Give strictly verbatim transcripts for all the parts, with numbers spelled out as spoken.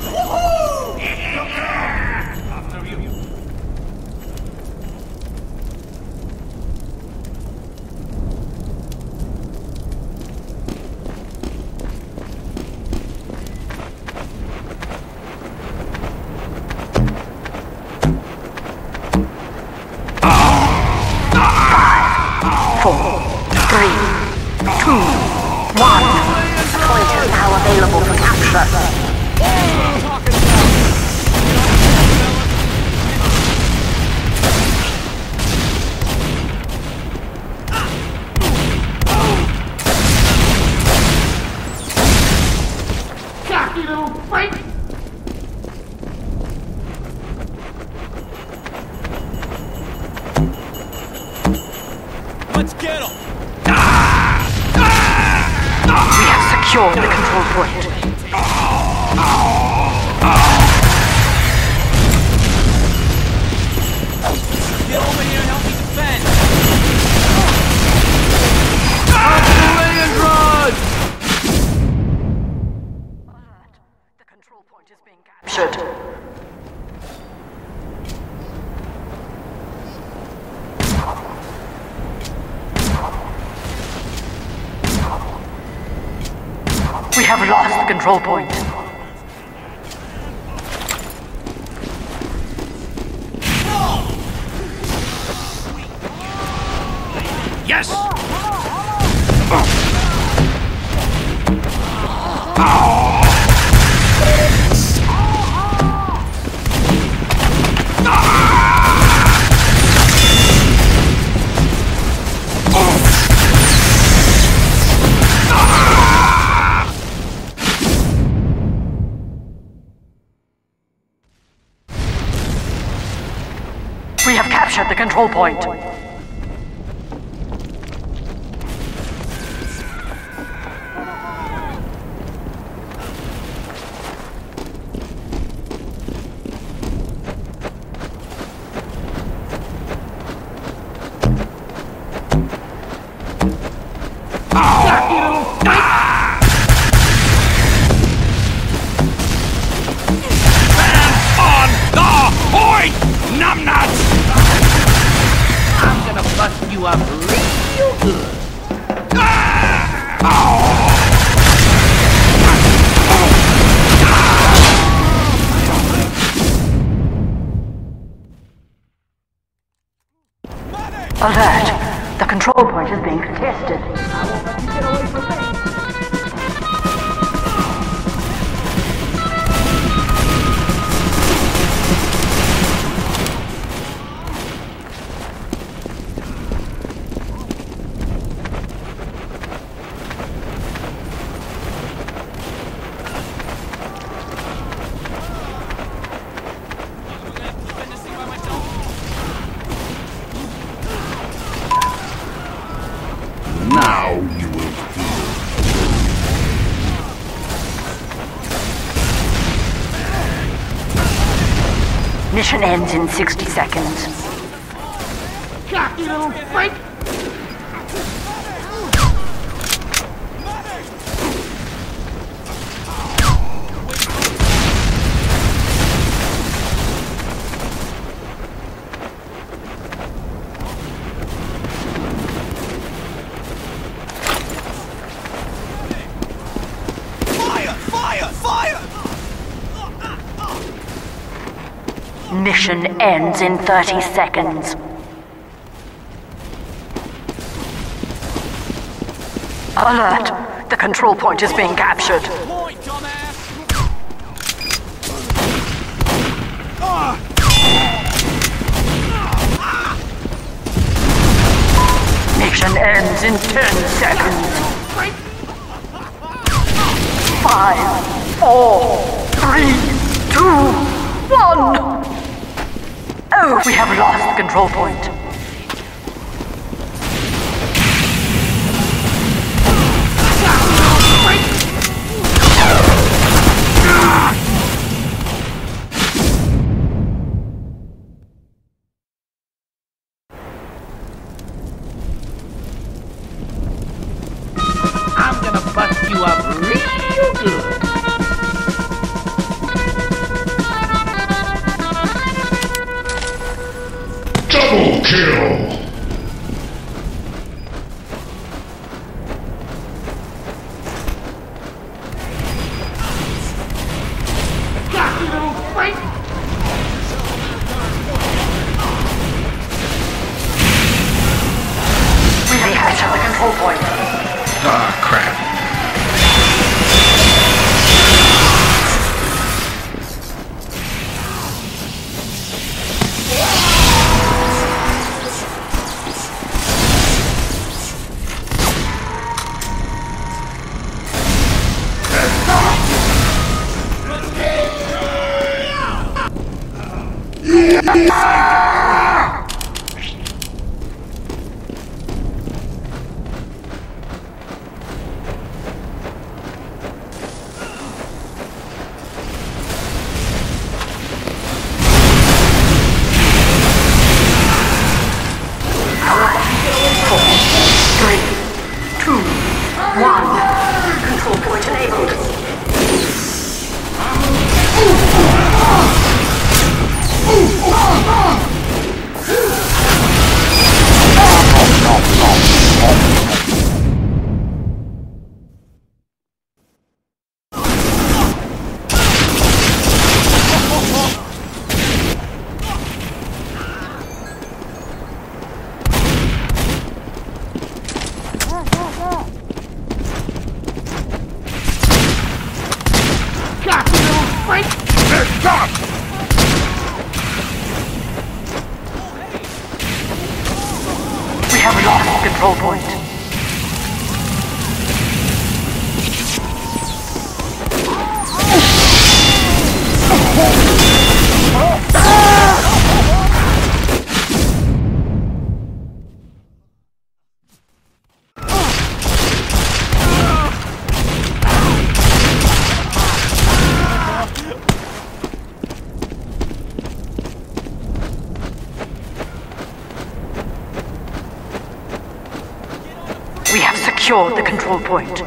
Let's get him! We have secured the control point. Get over here and help me defend! Alert! The control point is being captured. We have lost the control point. Yes! We have captured the control point. You up real good. Alert! The control point is being contested. I won't let you get away from me. Now you will feel. Mission ends in sixty seconds. Cocky little freak! Mission ends in thirty seconds. Alert! The control point is being captured. Point, dumbass! Mission ends in ten seconds. Five, four, three, two, one. Oh, we have lost the control point. I'm gonna bust you up real good. kill! Got you, little freak! We have captured the control point. Ah, crap. Control point. We have secured the control point.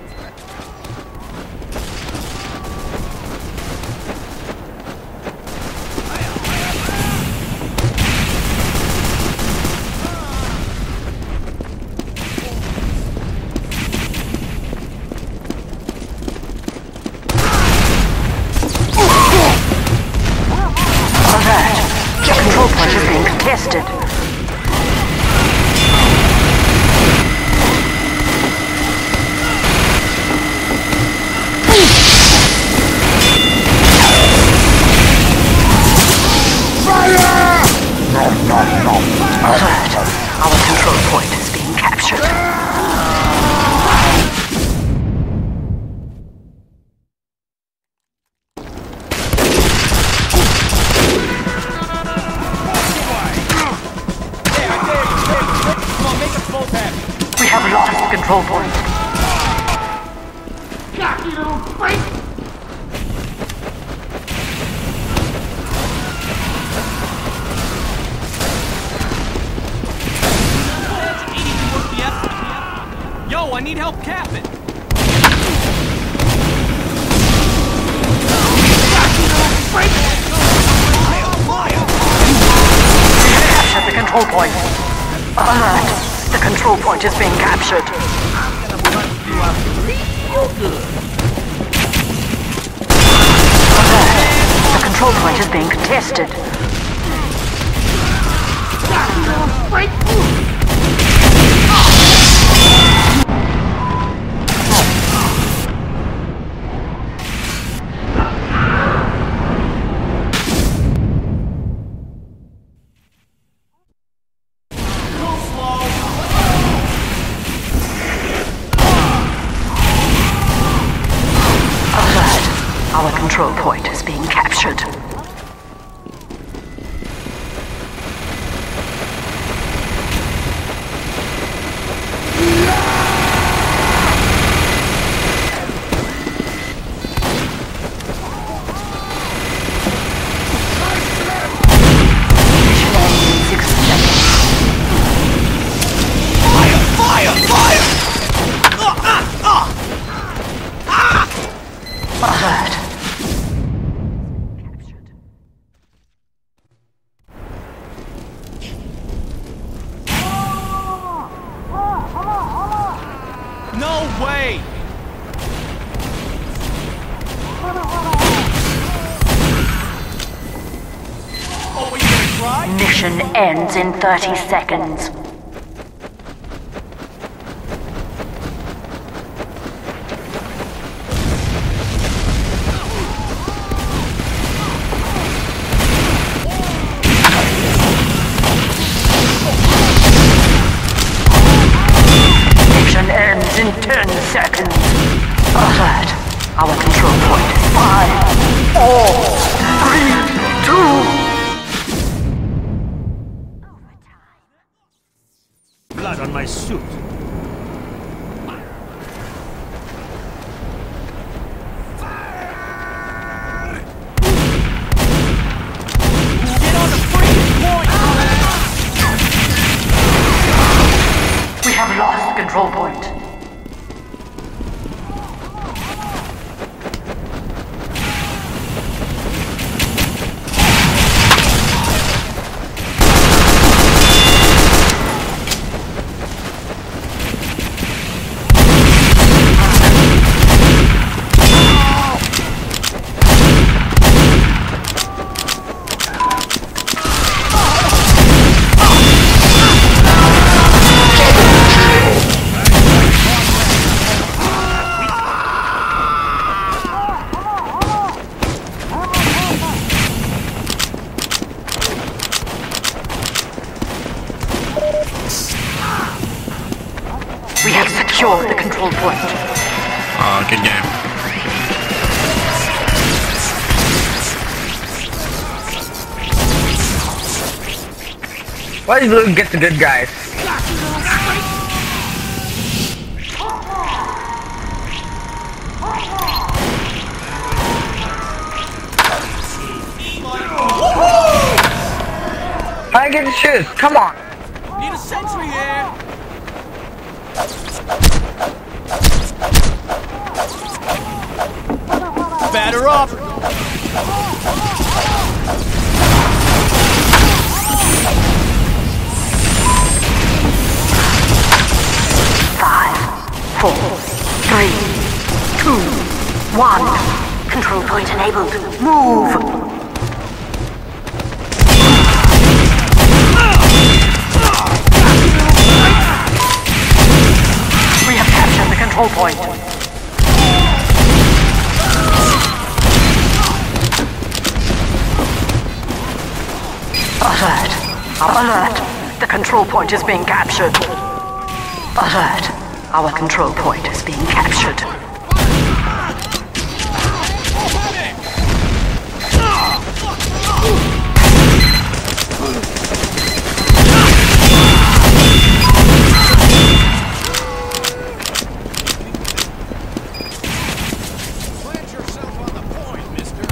Alert! The control point is being contested. Alert! Our control point is being captured. We have lost the control point. Got you, little freak! Yo, I need help capping! Captured the control point. Alert! The control point is being captured. Alert! The control point is being contested. Our control point is being captured. Six seconds. Fire! Fire! Fire! Uh, uh, uh. Ah! Alert! Mission ends in thirty seconds. Mission ends in ten seconds. Alert. Our control point is five, four, three, two. Blood on my suit. Get on the freaking point! We have lost the control point. We have secured the control point. Aw, good game. Why does Luke get the good guys? I get to choose. Come on. Need a sentry here! Batter up! Five, four, three, two, one. Control point enabled. Move! We have captured the control point. Alert! Alert! The control point is being captured. Alert! Our control point is being captured. Plant yourself on the point, mister.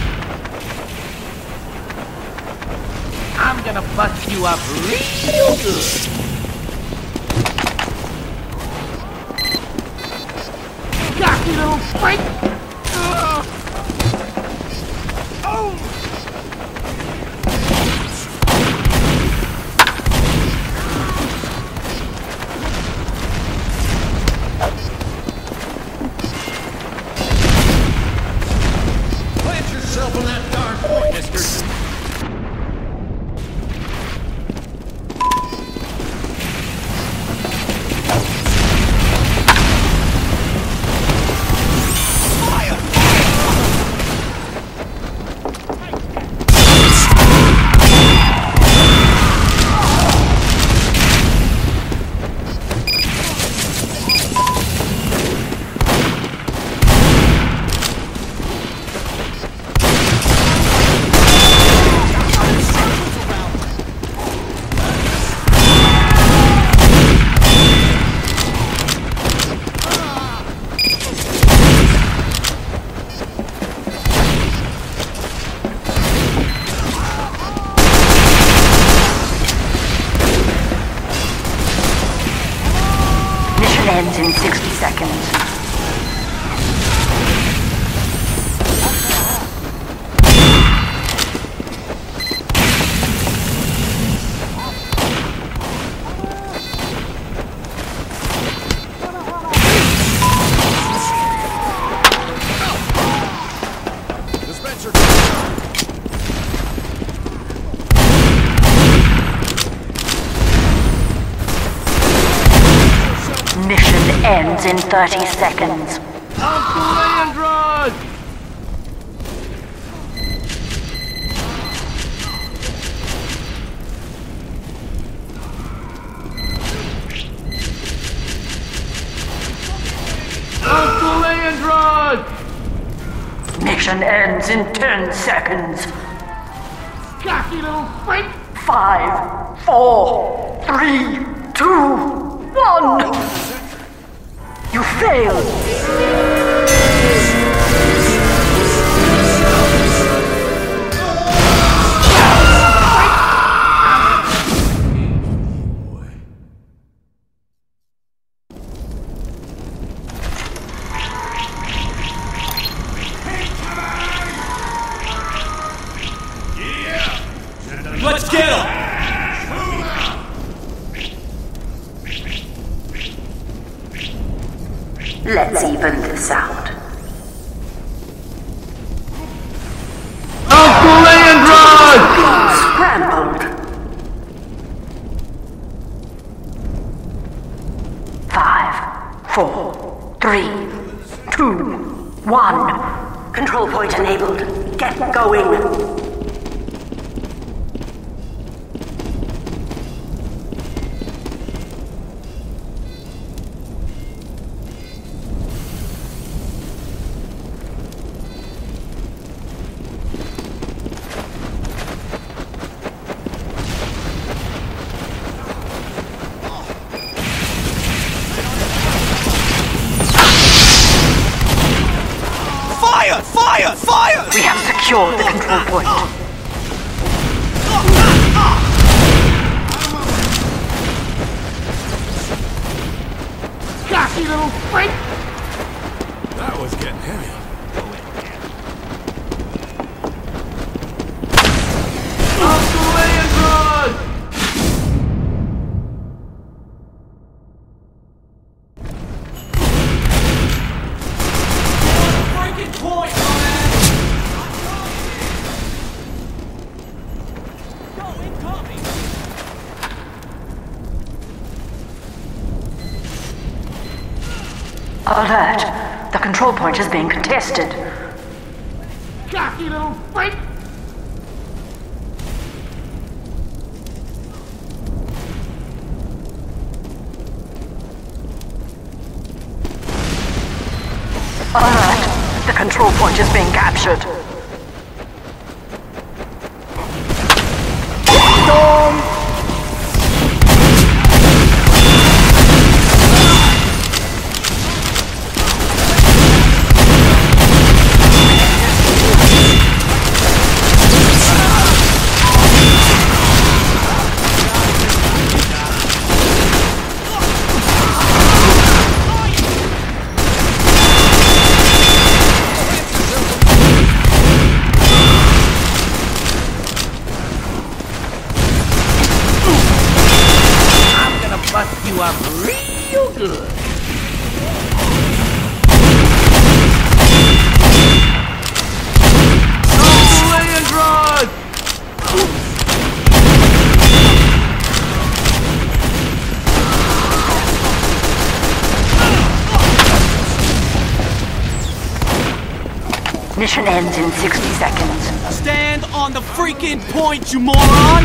I'm gonna bust you up real good. Got you, little freak! Ugh. Oh! Plant yourself on that darn point, mister. Ends in sixty seconds. ends in thirty seconds. Mission ends in ten seconds. Cocky little freak! Five, four, three, two, one. You failed. Let's get him! Let's even this out. Uncle Leandrod! Scrambled. Five, four, three, two, one. Control point enabled. Get going. Fire! Fire! Fire! We have secured the control point. Cocky little freak! That was getting heavy. Uncle Leandrod! Breaking point, man! Go incoming! Alert! The control point is being contested. Cocky little freak! Alert! The control point is being captured. Bust you up real good. Uncle Leandrod! Mission ends in sixty seconds. Stand on the freaking point, you moron!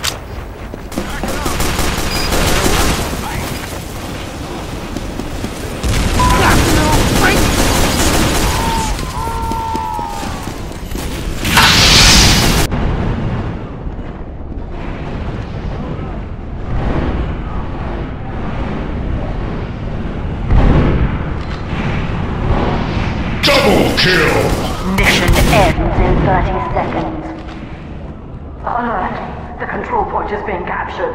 Double kill! Mission ends in thirty seconds. Alert! The control point is being captured.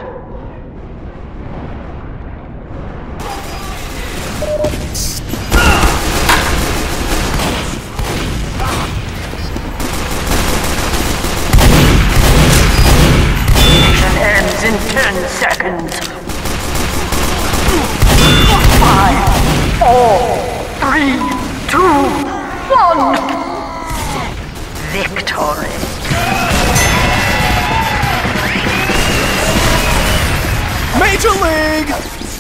Mission ends in ten seconds. Five, four, three, two, one. Victory. Major League!